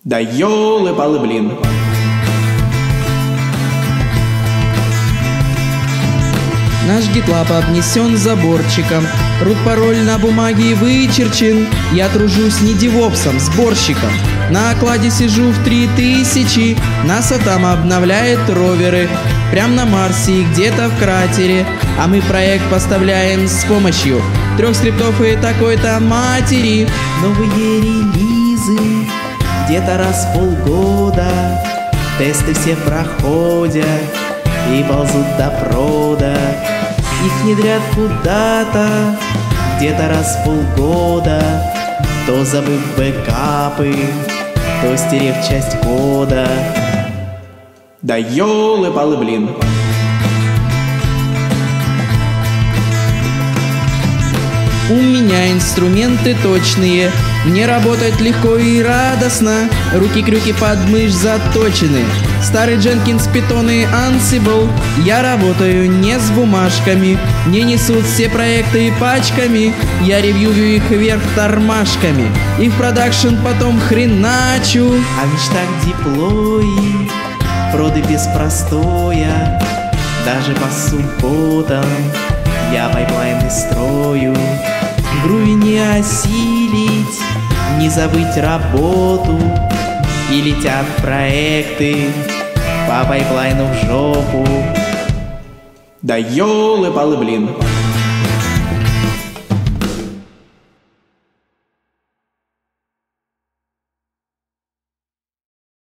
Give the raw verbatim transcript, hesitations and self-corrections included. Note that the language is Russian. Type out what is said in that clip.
Да ёлы-палы, блин. Наш GitLab обнесен заборчиком, root-пароль на бумаге вычерчен. Я тружусь не девопсом, сборщиком. На окладе сижу в три тысячи. НАСА там обновляет роверы. Прям на Марсе и где-то в кратере. А мы проект поставляем с помощью трех скриптов и такой-то матери. Новые релизы где-то раз в полгода. Тесты все проходят и ползут до прода. Их внедрят куда-то, где-то раз в полгода. То забыв бэкапы, то стерев часть кода. Да ёлы-палы, блин. У меня инструменты точные, мне работать легко и радостно. Руки-крюки под мышь заточены. Старый Jenkins, Python и Ansible. Я работаю не с бумажками. Мне несут все проекты пачками. Я ревьюю их вверх тормашками. И в продакшн потом хреначу. А в мечтах диплои, проды без простоя. Даже по субботам я пайплайны строю. Груви не осилить, не забыть работу. И летят проекты по пайплайну в жопу. Да ёлы-палы, блин.